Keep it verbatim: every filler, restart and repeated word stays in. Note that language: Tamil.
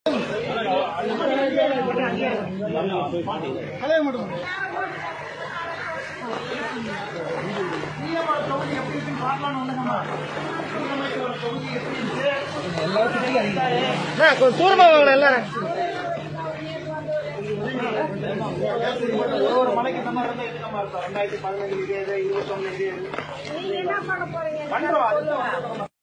கொஞ்சம் தூரமா வாங்கணும் எல்லாரும். ஒரு மலைக்கு இந்த மாதிரி இருந்தா இது நம்ம ரெண்டாயிரத்தி பதினஞ்சு இருபத்தி ஒன்னு பண்றோம்.